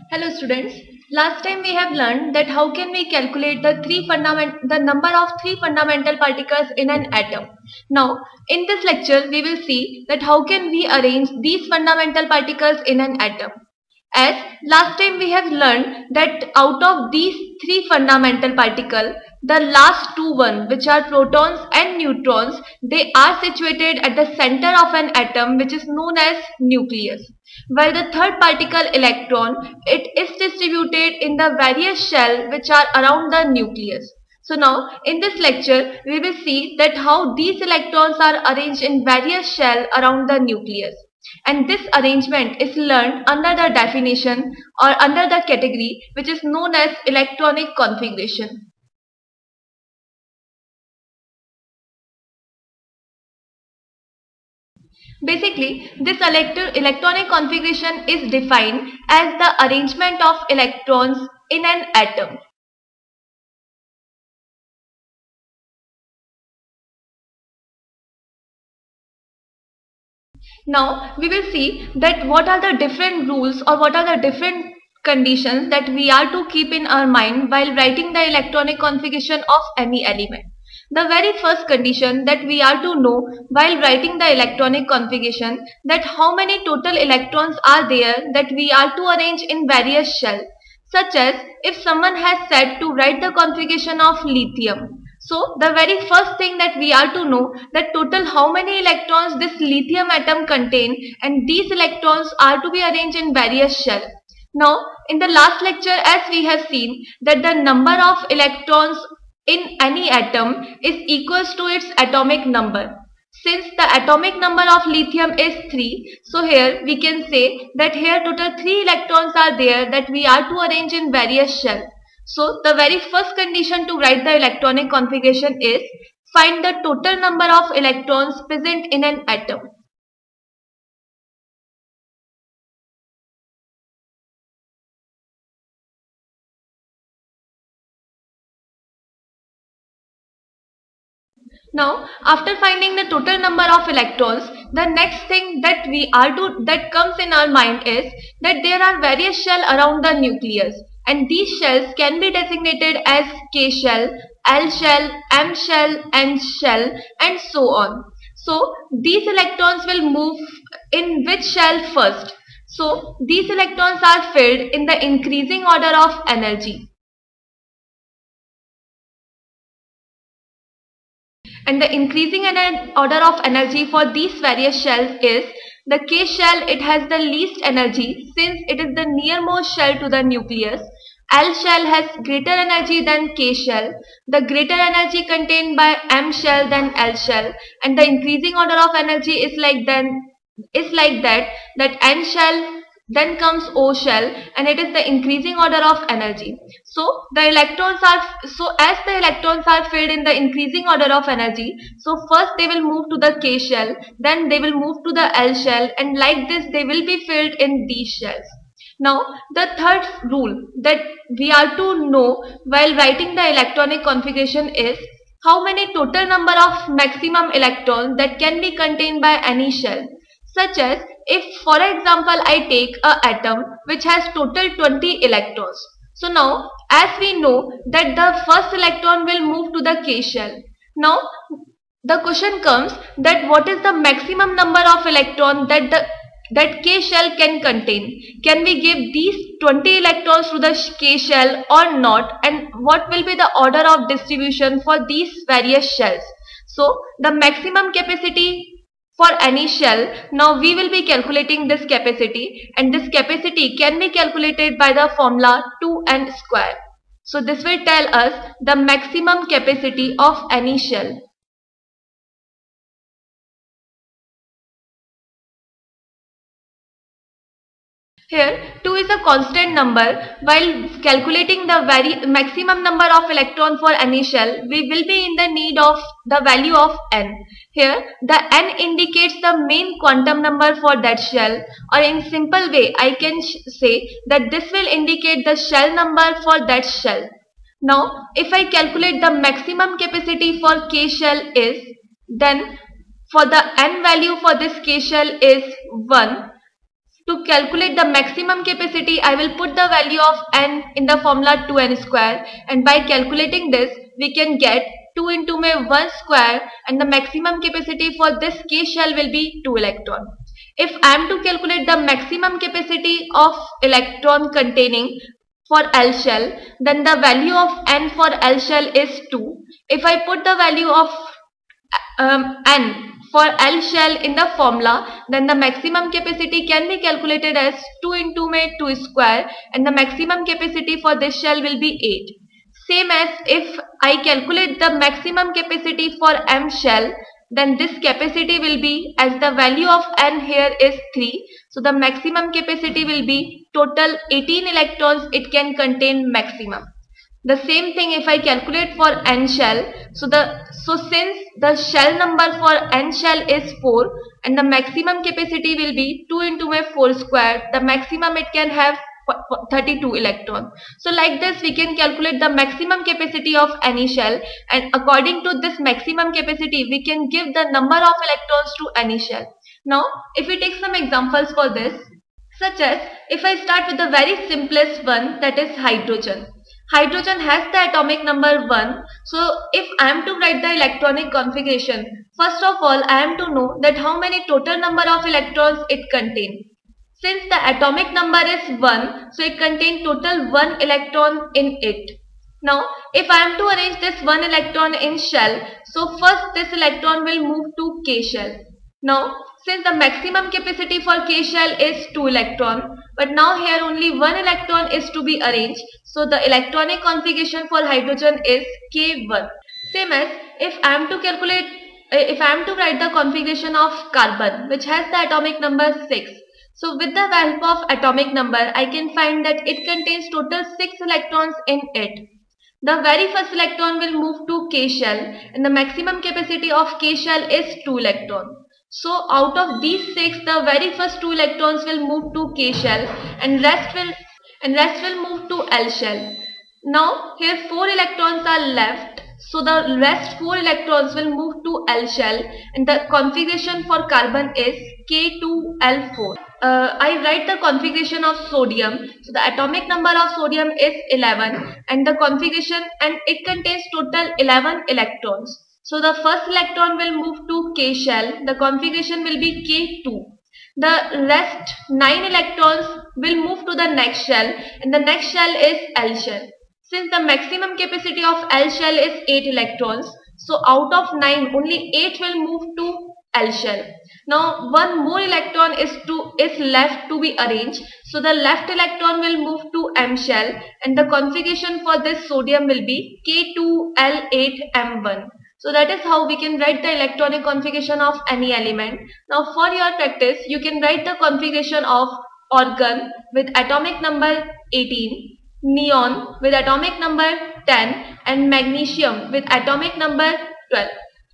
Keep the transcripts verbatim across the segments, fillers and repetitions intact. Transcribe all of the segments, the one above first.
Hello students. Last time we have learned that how can we calculate the three fundament the number of three fundamental particles in an atom. Now in this lecture we will see that how can we arrange these fundamental particles in an atom. As last time we have learned that out of these three fundamental particles, the last two one, which are protons and neutrons, they are situated at the center of an atom, which is known as nucleus. While the third particle, electron, it is distributed in the various shells which are around the nucleus. So now in this lecture we will see that how these electrons are arranged in various shells around the nucleus. And this arrangement is learned under the definition or under the category which is known as electronic configuration. Basically, this electronic configuration is defined as the arrangement of electrons in an atom. Now we will see that what are the different rules or what are the different conditions that we are to keep in our mind while writing the electronic configuration of any element. The very first condition that we are to know while writing the electronic configuration, that how many total electrons are there that we are to arrange in various shells. Such as if someone has said to write the configuration of lithium. So the very first thing that we are to know that total how many electrons this lithium atom contain, and these electrons are to be arranged in various shells. Now in the last lecture, as we have seen that the number of electrons in any atom is equals to its atomic number. Since the atomic number of lithium is three, so here we can say that here total three electrons are there that we are to arrange in various shells. So the very first condition to write the electronic configuration is find the total number of electrons present in an atom. Now after finding the total number of electrons, the next thing that we are to that comes in our mind is that there are various shells around the nucleus, and these shells can be designated as K shell, L shell, M shell, N shell, and so on. So these electrons will move in which shell first? So these electrons are filled in the increasing order of energy. And the increasing order of energy for these various shells is the K shell. It has the least energy since it is the nearmost shell to the nucleus. L shell has greater energy than K shell. The greater energy contained by M shell than L shell, and the increasing order of energy is like then is like that that N shell. Then comes O shell, and it is the increasing order of energy. So the electrons are so as the electrons are filled in the increasing order of energy. So first they will move to the K shell, then they will move to the L shell, and like this they will be filled in these shells. Now the third rule that we are to know while writing the electronic configuration is how many total number of maximum electrons that can be contained by any shell. Such as if for example I take a atom which has total twenty electrons. So now as we know that the first electron will move to the K shell. Now the question comes that what is the maximum number of electrons that the that K shell can contain? Can we give these twenty electrons to the K shell or not, and what will be the order of distribution for these various shells? So the maximum capacity for any shell, now we will be calculating this capacity, and this capacity can be calculated by the formula two n square. So this will tell us the maximum capacity of any shell. Here two is a constant number. While calculating the very maximum number of electrons for any shell, we will be in the need of the value of n. Here the n indicates the main quantum number for that shell, or in simple way I can say that this will indicate the shell number for that shell. Now if I calculate the maximum capacity for K shell is, then for the n value for this K shell is one. To calculate the maximum capacity, I will put the value of n in the formula two n square, and by calculating this we can get two into my one square, and the maximum capacity for this K shell will be two electron. If I am to calculate the maximum capacity of electron containing for L shell, then the value of n for L shell is two. If I put the value of um, n for L shell in the formula, then the maximum capacity can be calculated as two into my two square, and the maximum capacity for this shell will be eight. Same as if I calculate the maximum capacity for M shell, then this capacity will be, as the value of n here is three, so the maximum capacity will be total eighteen electrons it can contain maximum. The same thing if I calculate for N shell, so the so since the shell number for N shell is four, and the maximum capacity will be two into my four square, the maximum it can have thirty-two electrons. So like this we can calculate the maximum capacity of any shell, and according to this maximum capacity we can give the number of electrons to any shell. Now if we take some examples for this, such as if I start with the very simplest one, that is hydrogen. Hydrogen has the atomic number one. So if I am to write the electronic configuration, first of all I am to know that how many total number of electrons it contains. Since the atomic number is one, so it contains total one electron in it. Now if I am to arrange this one electron in shell, so first this electron will move to K shell. Now since the maximum capacity for K shell is two electron, but now here only one electron is to be arranged, so the electronic configuration for hydrogen is K one. Same as if I am to calculate, if I am to write the configuration of carbon, which has the atomic number six. So with the help of atomic number, I can find that it contains total six electrons in it. The very first electron will move to K shell, and the maximum capacity of K shell is two electrons. So out of these six, the very first two electrons will move to K shell, and rest will and rest will move to L shell. Now here four electrons are left, so the rest four electrons will move to L shell, and the configuration for carbon is K two L four. Uh, I write the configuration of sodium. So the atomic number of sodium is eleven, and the configuration, and it contains total eleven electrons. So the first electron will move to K shell, the configuration will be K two. The rest nine electrons will move to the next shell, and the next shell is L shell. Since the maximum capacity of L shell is eight electrons, so out of nine only eight will move to L shell. Now one more electron is to is left to be arranged, so the left electron will move to M shell, and the configuration for this sodium will be K two L eight M one. So that is how we can write the electronic configuration of any element. Now for your practice, you can write the configuration of argon with atomic number eighteen, neon with atomic number ten, and magnesium with atomic number twelve.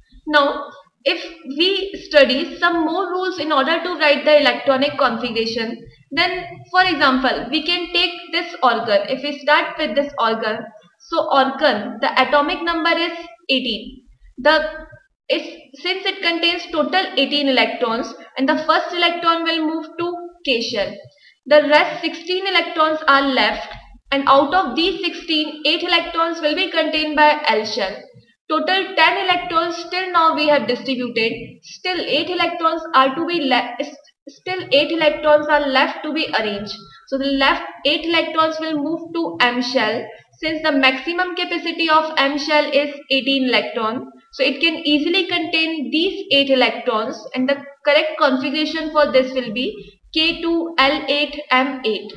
Now if we study some more rules in order to write the electronic configuration, then for example we can take this argon. If we start with this argon, so argon, the atomic number is eighteen. The is since it contains total eighteen electrons, and the first electron will move to K shell. The rest sixteen electrons are left, and out of these sixteen, eight electrons will be contained by L shell. Total ten electrons till now we have distributed. Still eight electrons are to be left. Still eight electrons are left to be arranged. So the left eight electrons will move to M shell. Since the maximum capacity of M shell is eighteen electrons, so it can easily contain these eight electrons, and the correct configuration for this will be K two L eight M eight.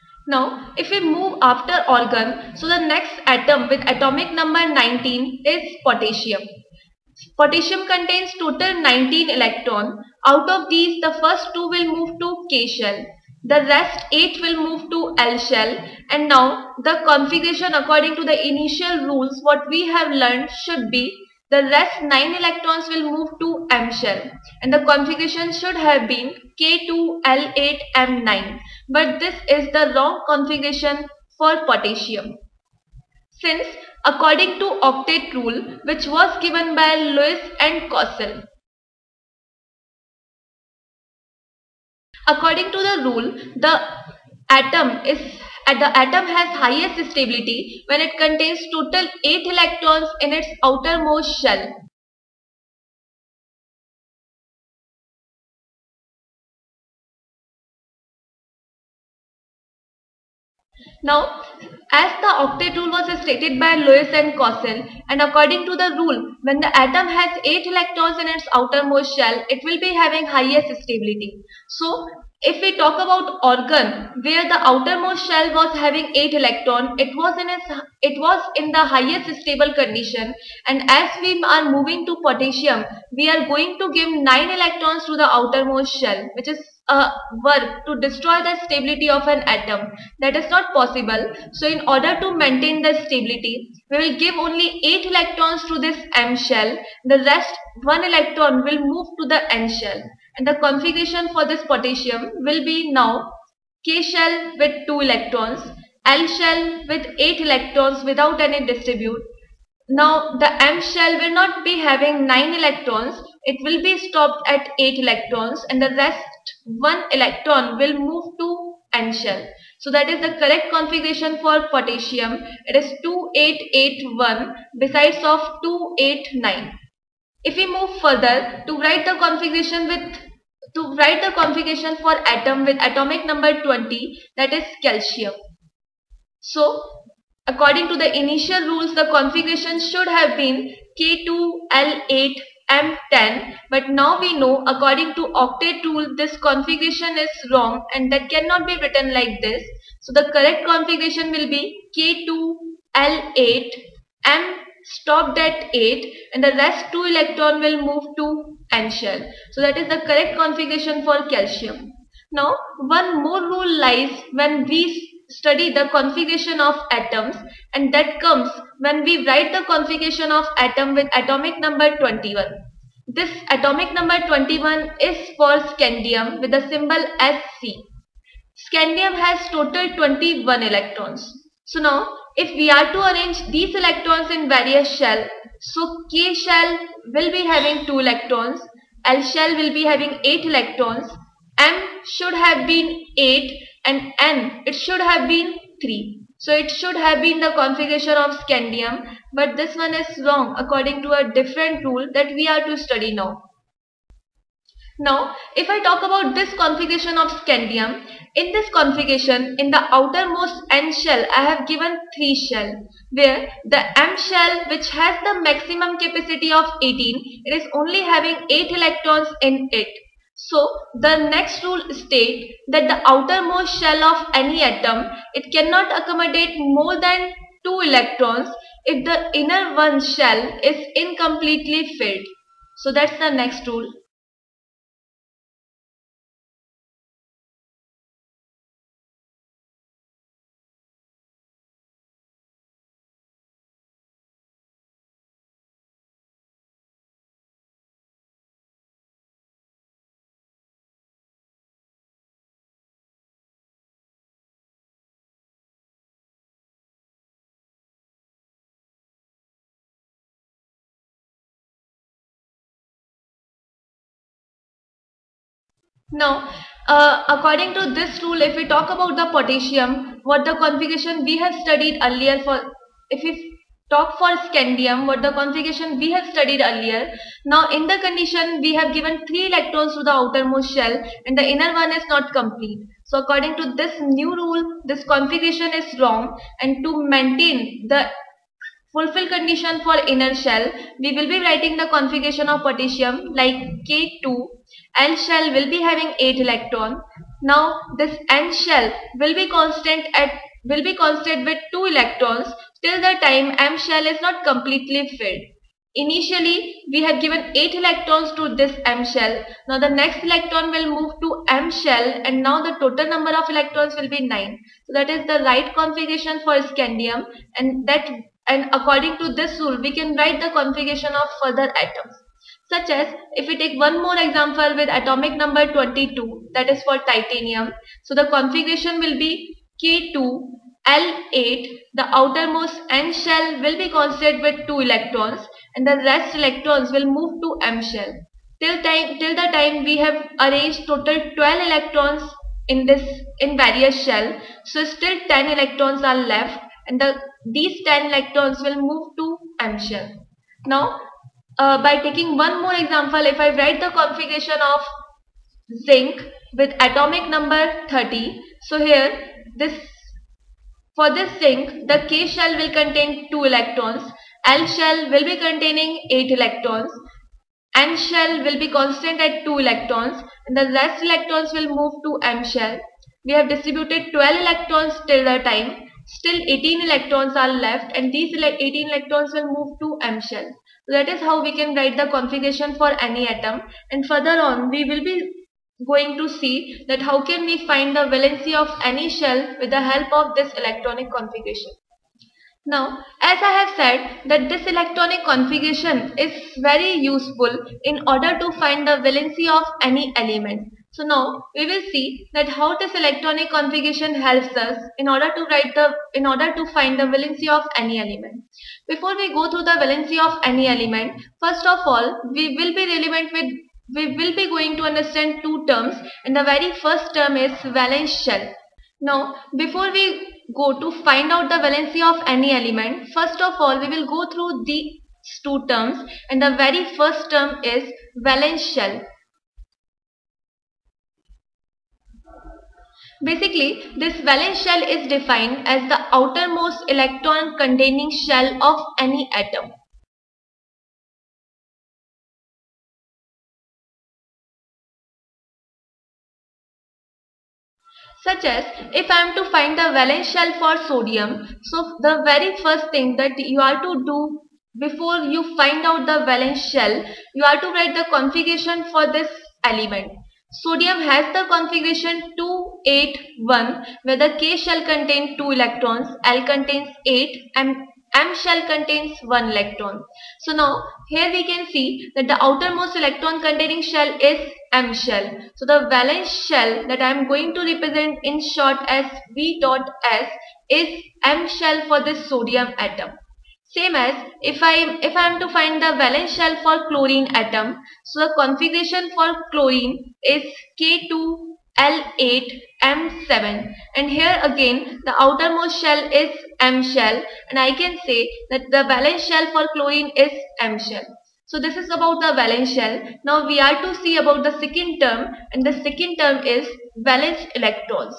Now if we move after argon, so the next atom with atomic number nineteen is potassium. Potassium contains total nineteen electrons. Out of these, the first two will move to K shell. The rest eight will move to L shell, and now the configuration according to the initial rules what we have learned should be the rest nine electrons will move to M shell, and the configuration should have been K two L eight M nine, but this is the wrong configuration for potassium. Since according to octet rule which was given by Lewis and Kossel, According to the rule, the atom is at the atom has highest stability when it contains total eight electrons in its outermost shell. Now, as the octet rule was stated by Lewis and Cossell, and according to the rule, when the atom has eight electrons in its outermost shell, it will be having highest stability. So, if we talk about organ where the outermost shell was having eight electron, it was in its, it was in the highest stable condition, and as we are moving to potassium, we are going to give nine electrons to the outermost shell, which is a work to destroy the stability of an atom. That is not possible. So in order to maintain the stability, we will give only eight electrons to this M shell. The rest one electron will move to the N shell. And the configuration for this potassium will be now K shell with two electrons, L shell with eight electrons without any distribute. Now the M shell will not be having nine electrons, it will be stopped at eight electrons, and the rest one electron will move to N shell. So that is the correct configuration for potassium. It is two eight eight one besides of two eight nine. If we move further to write the configuration with to write the configuration for atom with atomic number twenty, that is calcium. So according to the initial rules, the configuration should have been K two L eight M ten, but now we know according to octet rule this configuration is wrong and that cannot be written like this. So the correct configuration will be K two L eight M stopped at eight, and the rest two electron will move to N shell. So that is the correct configuration for calcium. Now one more rule lies when we study the configuration of atoms, and that comes when we write the configuration of atom with atomic number twenty-one. This atomic number twenty-one is for scandium with the symbol S C. Scandium has total twenty-one electrons. So now if we are to arrange these electrons in various shells, so K shell will be having two electrons, L shell will be having eight electrons, M should have been eight, and N it should have been three. So it should have been the configuration of scandium, but this one is wrong according to a different rule that we are to study now. Now if I talk about this configuration of scandium, in this configuration in the outermost N shell I have given three shell, where the M shell which has the maximum capacity of eighteen, it is only having eight electrons in it. So the next rule states that the outermost shell of any atom, it cannot accommodate more than two electrons if the inner one shell is incompletely filled. So that's the next rule. Now, uh, according to this rule, if we talk about the potassium, what the configuration we have studied earlier for, if we talk for scandium, what the configuration we have studied earlier. Now, in the condition, we have given three electrons to the outermost shell and the inner one is not complete. So, according to this new rule, this configuration is wrong, and to maintain the fulfill condition for inner shell, we will be writing the configuration of potassium like K two, L shell will be having eight electron. Now this N shell will be constant at will be constant with two electrons till the time M shell is not completely filled. Initially we have given eight electrons to this M shell. Now the next electron will move to M shell, and now the total number of electrons will be nine. So that is the right configuration for scandium, and that and according to this rule we can write the configuration of further atoms. Such as, if we take one more example with atomic number twenty-two, that is for titanium. So the configuration will be K two L eight, the outermost N shell will be constant with two electrons and the rest electrons will move to M shell. till time till the time we have arranged total twelve electrons in this in various shell. So still ten electrons are left, and the these ten electrons will move to M shell. Now uh, by taking one more example, if I write the configuration of zinc with atomic number thirty, so here this for this zinc, the K shell will contain two electrons, L shell will be containing eight electrons, N shell will be constant at two electrons, and the rest electrons will move to M shell. We have distributed twelve electrons till the time, still eighteen electrons are left, and these eighteen electrons will move to M shell. So that is how we can write the configuration for any atom, and further on we will be going to see that how can we find the valency of any shell with the help of this electronic configuration. Now, as I have said that this electronic configuration is very useful in order to find the valency of any element. So now we will see that how this electronic configuration helps us in order to write the in order to find the valency of any element. Before we go through the valency of any element, first of all we will be relevant with we will be going to understand two terms, and the very first term is valence shell. Now before we go to find out the valency of any element, first of all we will go through these two terms, and the very first term is valence shell. Basically, this valence shell is defined as the outermost electron containing shell of any atom. Such as, if I am to find the valence shell for sodium, so the very first thing that you are to do before you find out the valence shell, you are to write the configuration for this element. Sodium has the configuration two eight one, where the K shell contains two electrons, L contains eight, and M shell contains one electron. So now here we can see that the outermost electron containing shell is M shell. So the valence shell that I am going to represent in short as V dot S is M shell for this sodium atom. Same as if I if I am to find the valence shell for chlorine atom, so the configuration for chlorine is K two L eight M seven, and here again the outermost shell is M shell, and I can say that the valence shell for chlorine is M shell. So this is about the valence shell. Now we are to see about the second term, and the second term is valence electrons.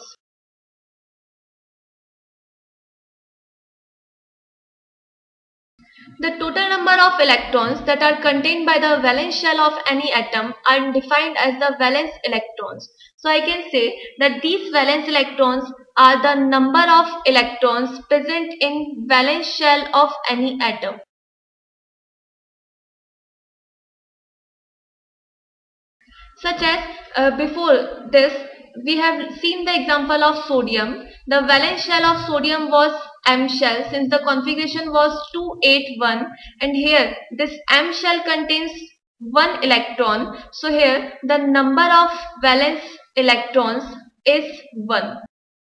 The total number of electrons that are contained by the valence shell of any atom are defined as the valence electrons. So I can say that these valence electrons are the number of electrons present in valence shell of any atom. Such as uh, before this we have seen the example of sodium. The valence shell of sodium was M shell, since the configuration was two eight one, and here this M shell contains one electron, so here the number of valence electrons is one.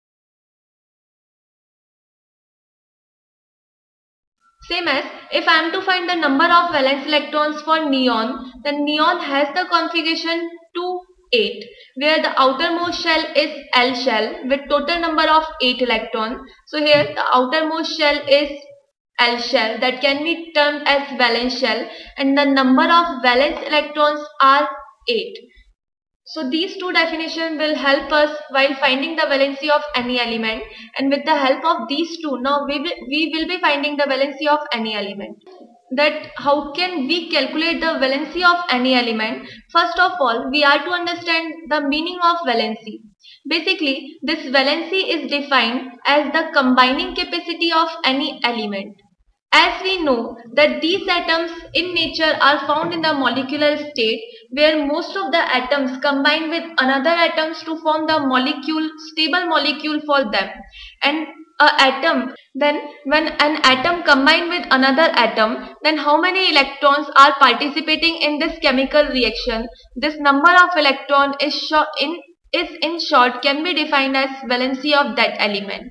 Same as if I am to find the number of valence electrons for neon, then neon has the configuration two eight, where the outermost shell is L shell with total number of eight electrons. So here the outermost shell is L shell, that can be termed as valence shell, and the number of valence electrons are eight. So these two definitions will help us while finding the valency of any element, and with the help of these two now we will, we will be finding the valency of any element. That how can we calculate the valency of any element? First of all, we are to understand the meaning of valency. Basically, this valency is defined as the combining capacity of any element. As we know that these atoms in nature are found in the molecular state, where most of the atoms combine with another atoms to form the molecule, stable molecule for them. And a atom, then when an atom combine with another atom, then how many electrons are participating in this chemical reaction? This number of electron is short in is in short can be defined as valency of that element.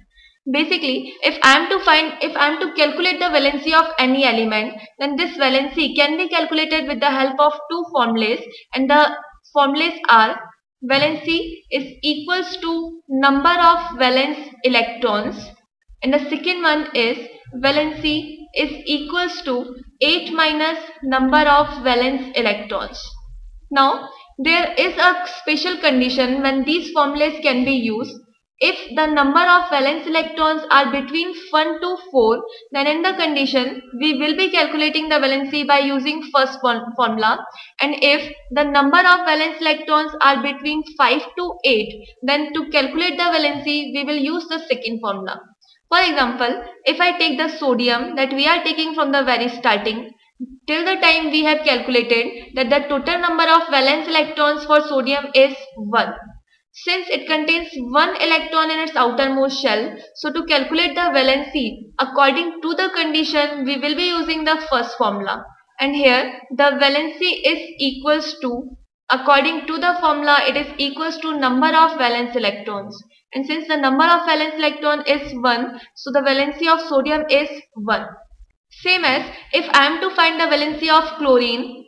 Basically, if I am to find, if I am to calculate the valency of any element, then this valency can be calculated with the help of two formulas, and the formulas are valency is equals to number of valence electrons, and the second one is valency is equals to eight minus number of valence electrons. Now, there is a special condition when these formulas can be used. If the number of valence electrons are between one to four, then in the condition we will be calculating the valency by using first formula, and if the number of valence electrons are between five to eight, then to calculate the valency we will use the second formula. For example, if I take the sodium that we are taking from the very starting, till the time we have calculated that the total number of valence electrons for sodium is one. Since it contains one electron in its outermost shell, so to calculate the valency according to the condition, we will be using the first formula. And here the valency is equals to, according to the formula, it is equals to number of valence electrons. And since the number of valence electron is one, so the valency of sodium is one. Same as if I am to find the valency of chlorine,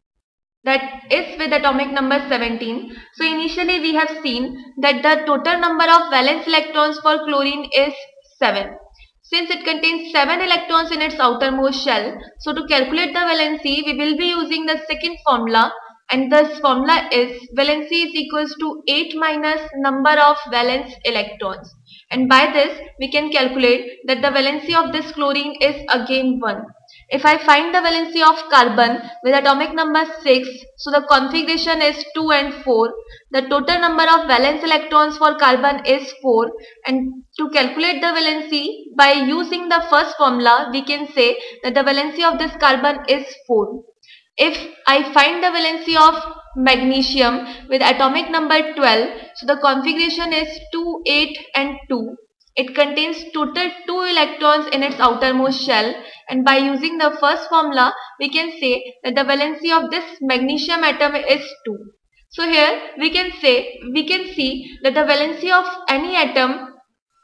that is with atomic number seventeen. So initially we have seen that the total number of valence electrons for chlorine is seven. Since it contains seven electrons in its outermost shell, so to calculate the valency we will be using the second formula, and this formula is valency is equals to eight minus number of valence electrons. And by this we can calculate that the valency of this chlorine is again one. If I find the valency of carbon with atomic number six, so the configuration is two and four. The total number of valence electrons for carbon is four, and to calculate the valency by using the first formula, we can say that the valency of this carbon is four. If I find the valency of magnesium with atomic number twelve, so the configuration is two, eight and two. It contains total two electrons in its outermost shell, and by using the first formula we can say that the valency of this magnesium atom is two. So here we can say, we can see that the valency of any atom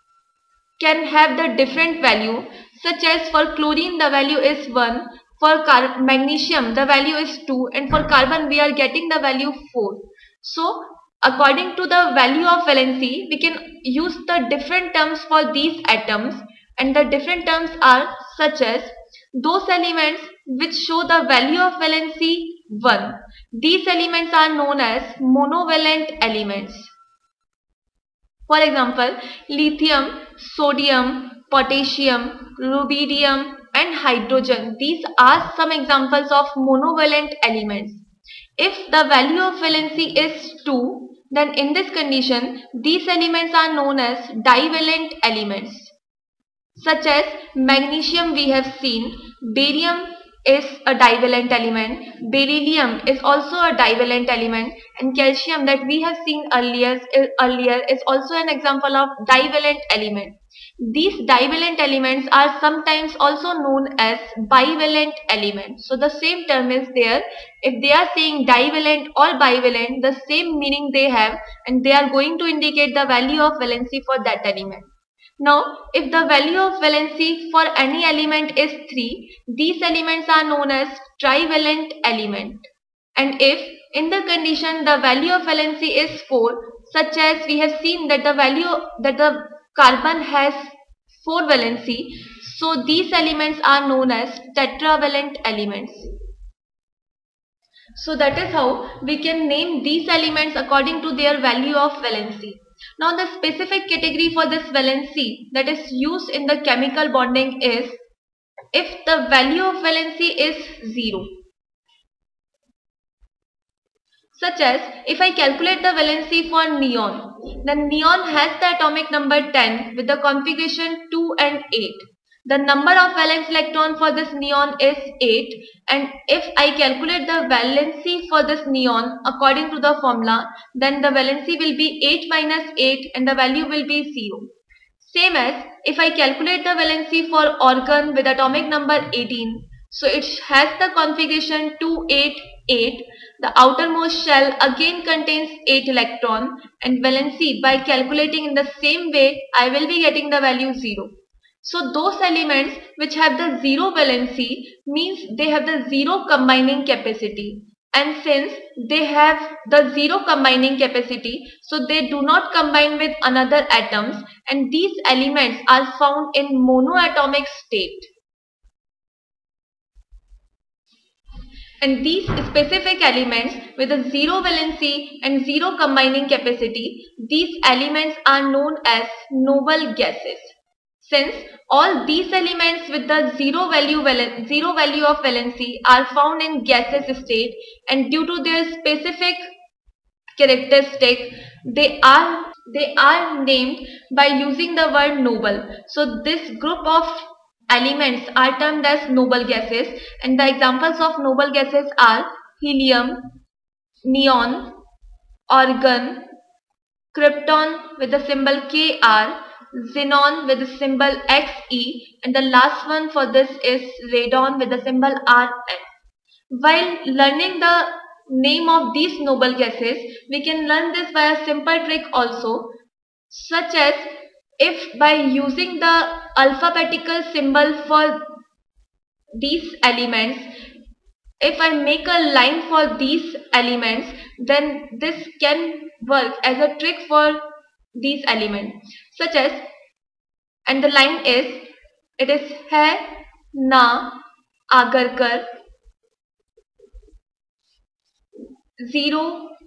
can have the different value, such as for chlorine the value is one, for magnesium the value is two, and for carbon we are getting the value four. So according to the value of valency, we can use the different terms for these atoms, and the different terms are such as those elements which show the value of valency one. These elements are known as monovalent elements. For example, lithium, sodium, potassium, rubidium and hydrogen. These are some examples of monovalent elements. If the value of valency is two, then in this condition these elements are known as divalent elements. Such as magnesium we have seen, barium is a divalent element, beryllium is also a divalent element, and calcium that we have seen earlier, earlier is also an example of divalent element. These divalent elements are sometimes also known as bivalent elements. So the same term is there. If they are saying divalent or bivalent, the same meaning they have, and they are going to indicate the value of valency for that element. Now, if the value of valency for any element is three, these elements are known as trivalent element. And if in the condition the value of valency is four, such as we have seen that the value that the carbon has four valency, so these elements are known as tetravalent elements. So that is how we can name these elements according to their value of valency. Now the specific category for this valency that is used in the chemical bonding is if the value of valency is zero. Such as if I calculate the valency for neon, then neon has the atomic number ten with the configuration two and eight. The number of valence electron for this neon is eight, and if I calculate the valency for this neon according to the formula, then the valency will be eight minus eight and the value will be zero. Same as if I calculate the valency for argon with atomic number eighteen, so it has the configuration two eight eight. the outermost shell again contains eight electrons, and valency by calculating in the same way I will be getting the value zero. So those elements which have the zero valency means they have the zero combining capacity. And since they have the zero combining capacity, so they do not combine with another atoms, and these elements are found in monoatomic state. And these specific elements with a zero valency and zero combining capacity, these elements are known as noble gases. Since all these elements with the zero value zero value of valency are found in gaseous state, and due to their specific characteristic, they are they are named by using the word noble. So this group of elements are termed as noble gases, and the examples of noble gases are helium, neon, argon, krypton with the symbol K R, xenon with the symbol X E, and the last one for this is radon with the symbol R N. While learning the name of these noble gases, we can learn this by a simple trick also, such as if by using the alphabetical symbol for these elements, if I make a line for these elements, then this can work as a trick for these elements, such as, and the line is, it is hai, na, agar kar, zero,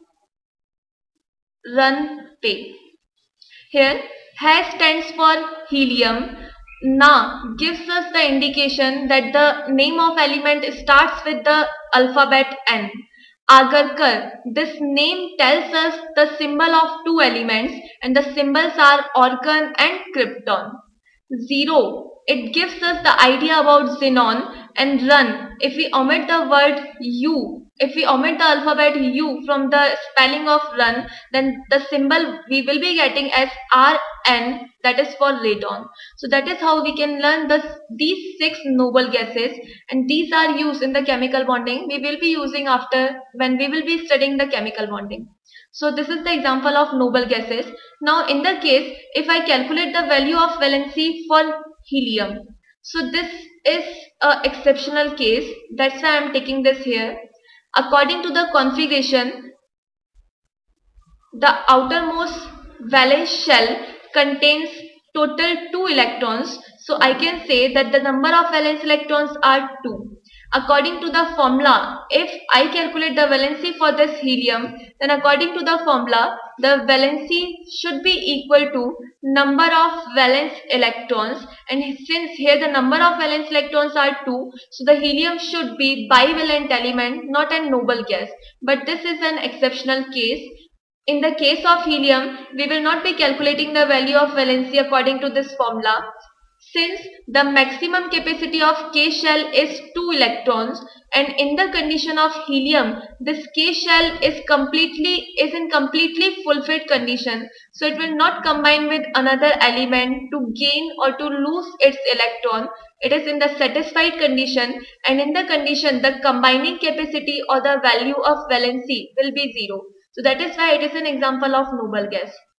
run, pe. Here hai stands for helium, na gives us the indication that the name of element starts with the alphabet N. Agarkar, this name tells us the symbol of two elements, and the symbols are argon and krypton. Zero, it gives us the idea about xenon. And run, if we omit the word U, if we omit the alphabet U from the spelling of run, then the symbol we will be getting as R N, that is for radon. So that is how we can learn this, these six noble gases, and these are used in the chemical bonding. We will be using after when we will be studying the chemical bonding. So this is the example of noble gases. Now in the case, if I calculate the value of valency for helium, so this is a exceptional case, that's why I am taking this here. According to the configuration, the outermost valence shell contains total two electrons, so I can say that the number of valence electrons are two. According to the formula, if I calculate the valency for this helium, then according to the formula, the valency should be equal to number of valence electrons, and since here the number of valence electrons are two, so the helium should be bivalent element, not a noble gas. But this is an exceptional case. In the case of helium, we will not be calculating the value of valency according to this formula, since the maximum capacity of K shell is two electrons, and in the condition of helium, this K shell is completely is in completely fulfilled condition, so it will not combine with another element to gain or to lose its electron. It is in the satisfied condition, and in the condition the combining capacity or the value of valency will be zero. So that is why it is an example of noble gas.